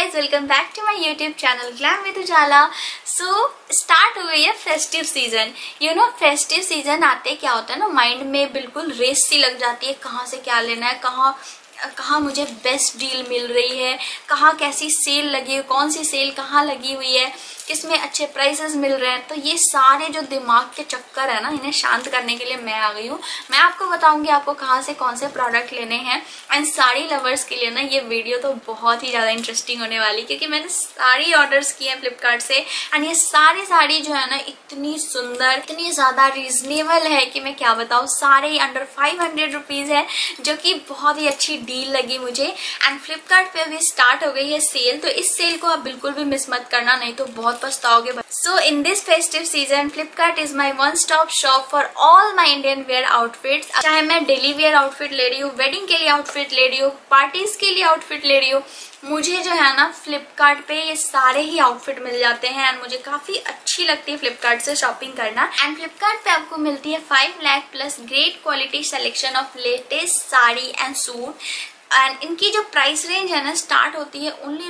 Guys, welcome back to my YouTube channel glam with Ujala. So start हो गई है festive season. Festive season आते क्या होता है ना, माइंड में बिल्कुल रेस सी लग जाती है, कहाँ से क्या लेना है, कहाँ मुझे बेस्ट डील मिल रही है, कहाँ कैसी सेल लगी है, कौन सी सेल कहाँ लगी हुई है, किसमें अच्छे प्राइसेस मिल रहे हैं। तो ये सारे जो दिमाग के चक्कर है ना, इन्हें शांत करने के लिए मैं आ गई हूँ। मैं आपको बताऊंगी आपको कहाँ से कौन से प्रोडक्ट लेने हैं। एंड साड़ी लवर्स के लिए ना ये वीडियो तो बहुत ही ज़्यादा इंटरेस्टिंग होने वाली, क्योंकि मैंने सारी ऑर्डर्स किए हैं फ्लिपकार्ट से। एंड ये सारी साड़ी जो है ना, इतनी सुंदर, इतनी ज़्यादा रीजनेबल है कि मैं क्या बताऊँ। सारे ही अंडर 500 रुपीज़ है, जो कि बहुत ही अच्छी डील लगी मुझे। एंड फ्लिपकार्ट पे अभी स्टार्ट हो गई है सेल, तो इस सेल को आप बिल्कुल भी मिस मत करना, नहीं तो बहुत पछताओगे। So in this festive season Flipkart is my one stop shop for all my Indian wear outfits. चाहे मैं डेली वेयर आउटफिट ले रही हूँ, वेडिंग के लिए आउटफिट ले रही हूँ, पार्टीज के लिए आउटफिट ले रही हूँ, मुझे जो है ना फ्लिपकार्ट पे ये सारे ही आउटफिट मिल जाते हैं। एंड मुझे काफी अच्छी लगती है फ्लिपकार्ट से शॉपिंग करना। एंड फ्लिपकार्ट पे आपको मिलती है 5 lakh plus great quality selection of latest sari and suit. And इनकी जो प्राइस रेंज है ना, स्टार्ट होती है ओनली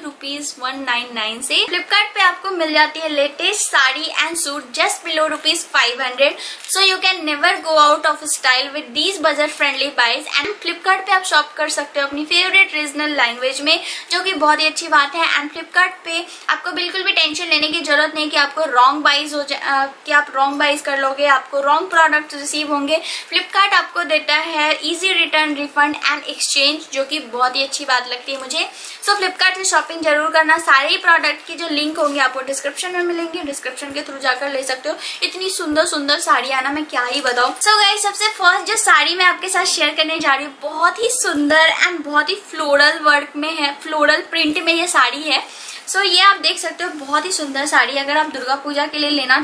₹199 से। फ्लिपकार्ट पे आपको मिल जाती है latest sari and suit just below ₹500। So you can never go out of style with these budget friendly price. And Flipkart पे आप शॉप कर सकते हो अपनी फेवरेट रीजनल लैंग्वेज में, जो कि बहुत ही अच्छी बात है। एंड फ्लिपकार्ट पे आपको बिल्कुल भी टेंशन लेने की जरूरत नहीं कि आपको रॉन्ग बाइज हो जाए, कि आप रॉन्ग बाइज कर लोगे, आपको रॉन्ग प्रोडक्ट रिसीव होंगे। फ्लिपकार्ट आपको देता है easy return, refund and exchange, जो कि बहुत ही अच्छी बात लगती है मुझे। सो फ्लिपकार्ट से शॉपिंग जरूर करना। सारे ही प्रोडक्ट की जो लिंक होंगे आपको डिस्क्रिप्शन में मिलेंगे, डिस्क्रिप्शन के थ्रू जाकर ले सकते हो। इतनी सुंदर सुंदर साड़ियां ना, मैं क्या ही बताऊं। सो गाइस, सबसे फर्स्ट जो साड़ी मैं आपके साथ शेयर करने जा रही हूँ, बहुत ही सुंदर एंड बहुत ही फ्लोरल वर्क में है, फ्लोरल प्रिंट में ये साड़ी है। सो ये आप देख सकते हो, बहुत ही सुंदर साड़ी। अगर आप दुर्गा पूजा के लिए लेना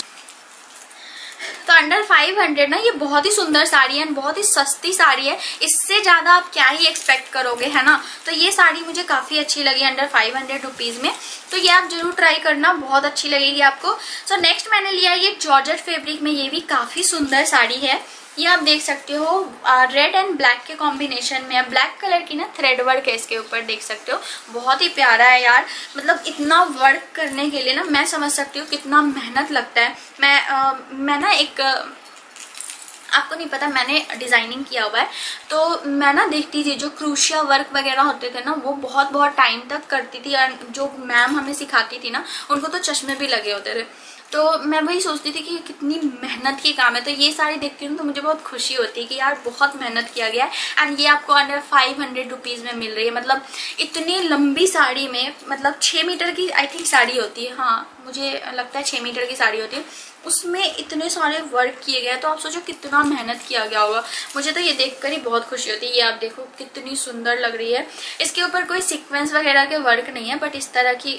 तो अंडर 500 ना, ये बहुत ही सुंदर साड़ी है, बहुत ही सस्ती साड़ी है। इससे ज्यादा आप क्या ही एक्सपेक्ट करोगे, है ना। तो ये साड़ी मुझे काफी अच्छी लगी अंडर 500 रुपीज में। तो ये आप जरूर ट्राई करना, बहुत अच्छी लगेगी आपको। सो नेक्स्ट मैंने लिया ये जॉर्जेट फैब्रिक में, ये भी काफी सुंदर साड़ी है। ये आप देख सकते हो रेड एंड ब्लैक के कॉम्बिनेशन में है। ब्लैक कलर की ना थ्रेड वर्क है इसके ऊपर, देख सकते हो, बहुत ही प्यारा है यार। मतलब इतना वर्क करने के लिए ना, मैं समझ सकती हूँ कितना मेहनत लगता है। मैं ना एक आपको नहीं पता, मैंने डिजाइनिंग किया हुआ है, तो मैं ना देखती थी जो क्रूशिया वर्क वगैरह होते थे ना, वो बहुत बहुत टाइम तक करती थी। और जो मैम हमें सिखाती थी ना, उनको तो चश्मे भी लगे होते थे। तो मैं वही सोचती थी कि कितनी मेहनत की काम है। तो ये साड़ी देखती हूँ तो मुझे बहुत खुशी होती है कि यार बहुत मेहनत किया गया है। एंड ये आपको अंडर 500 रुपीज में मिल रही है। मतलब इतनी लंबी साड़ी में, मतलब 6 मीटर की आई थिंक साड़ी होती है, हाँ मुझे लगता है 6 मीटर की साड़ी होती है, उसमें इतने सारे वर्क किए गए। तो आप सोचो कितना मेहनत किया गया होगा। मुझे तो ये देखकर ही बहुत खुशी होती है। ये आप देखो कितनी सुंदर लग रही है। इसके ऊपर कोई सीक्वेंस वगैरह के वर्क नहीं है, बट इस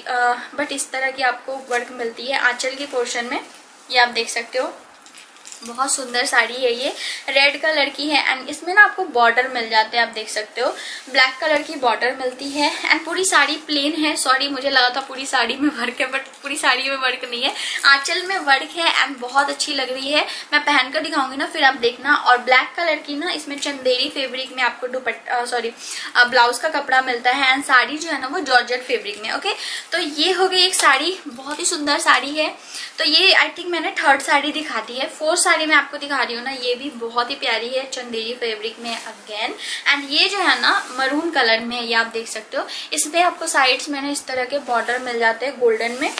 तरह की आपको वर्क मिलती है आंचल के पोर्शन में। ये आप देख सकते हो, बहुत सुंदर साड़ी है। ये रेड कलर की है एंड इसमें ना आपको बॉर्डर मिल जाते हैं, आप देख सकते हो ब्लैक कलर की बॉर्डर मिलती है। एंड पूरी साड़ी प्लेन है। सॉरी, मुझे लगा था पूरी साड़ी में वर्क है, बट पूरी साड़ी में वर्क नहीं है, आंचल में वर्क है। एंड बहुत अच्छी लग रही है, मैं पहनकर दिखाऊंगी ना, फिर आप देखना। और ब्लैक कलर की ना, इसमें चंदेरी फैब्रिक में आपको ब्लाउज का कपड़ा मिलता है। एंड साड़ी जो है ना, वो जॉर्जेट फैब्रिक में। ओके, तो ये हो गई एक साड़ी, बहुत ही सुंदर साड़ी है। तो ये आई थिंक मैंने थर्ड साड़ी दिखा दी है। फोर्थ साड़ी मैं आपको दिखा रही हूँ ना, ये भी बहुत ही प्यारी है, चंदेरी फैब्रिक में अगेन। एंड ये जो है ना, मरून कलर में है, ये आप देख सकते हो। इसमें आपको साइड्स में ना इस तरह के बॉर्डर मिल जाते हैं गोल्डन में,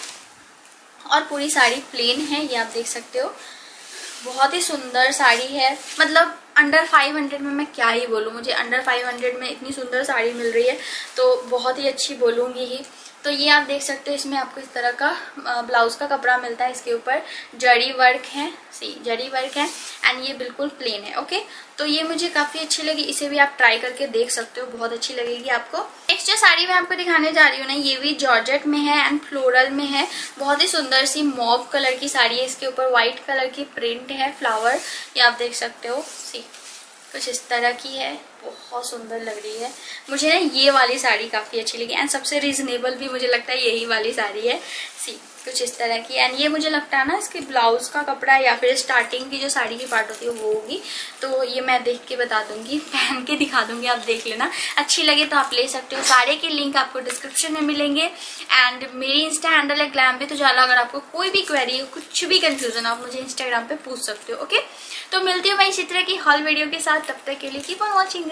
और पूरी साड़ी प्लेन है, ये आप देख सकते हो। बहुत ही सुंदर साड़ी है। मतलब अंडर 500 में मैं क्या ही बोलूँ, मुझे अंडर 500 में इतनी सुंदर साड़ी मिल रही है तो बहुत ही अच्छी बोलूँगी ही। तो ये आप देख सकते हो, इसमें आपको इस तरह का ब्लाउज का कपड़ा मिलता है। इसके ऊपर जरी वर्क है, जरी वर्क है। एंड ये बिल्कुल प्लेन है। ओके, तो ये मुझे काफी अच्छी लगी, इसे भी आप ट्राई करके देख सकते हो, बहुत अच्छी लगेगी आपको। नेक्स्ट जो साड़ी मैं आपको दिखाने जा रही हूँ ना, ये भी जॉर्जेट में है एंड फ्लोरल में है। बहुत ही सुंदर सी मॉव कलर की साड़ी है। इसके ऊपर व्हाइट कलर की प्रिंट है, फ्लावर, ये आप देख सकते हो। सी कुछ इस तरह की है, बहुत सुंदर लग रही है। मुझे ना ये वाली साड़ी काफी अच्छी लगी एंड सबसे रीजनेबल भी मुझे लगता है यही वाली साड़ी है। सी कुछ इस तरह की एंड ये मुझे लगता है ना इसके ब्लाउज का कपड़ा या फिर स्टार्टिंग की जो साड़ी की पार्ट होती है वो होगी, तो ये मैं देख के बता दूंगी, पहन के दिखा दूंगी, आप देख लेना। अच्छी लगे तो आप ले सकते हो। सारे के लिंक आपको डिस्क्रिप्शन में मिलेंगे एंड मेरी इंस्टा हैंडल है ग्लैम विद उजाला। अगर आपको कोई भी क्वेरी हो, कुछ भी कंफ्यूजन आप मुझे इंस्टाग्राम पे पूछ सकते हो। ओके, तो मिलती हूँ मैं इसी तरह की हॉल वीडियो के साथ, तब तक के लिए कीप ऑन वॉचिंग।